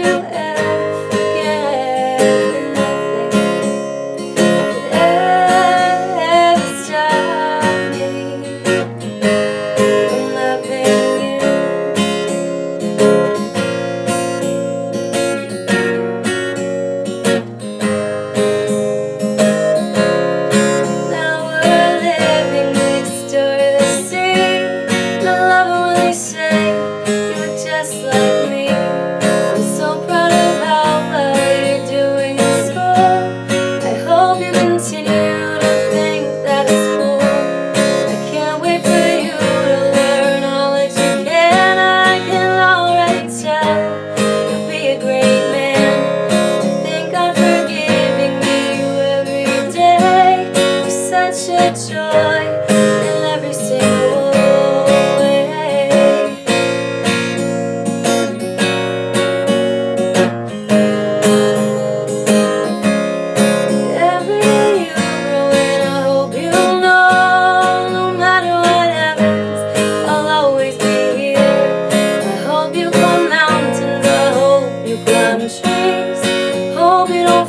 Joy in every single way. Every day you grow and I hope you know, no matter what happens, I'll always be here. I hope you climb mountains, I hope you climb trees, hope you don't